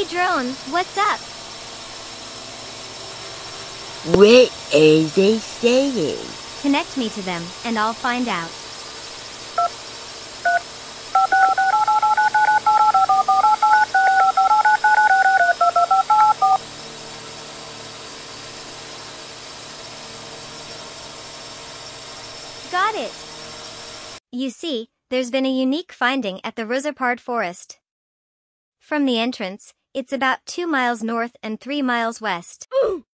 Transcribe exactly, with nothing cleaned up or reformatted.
drone, what's up? What are they saying? Connect me to them, and I'll find out. Got it! You see, there's been a unique finding at the Rosapard forest. From the entrance, it's about two miles north and three miles west.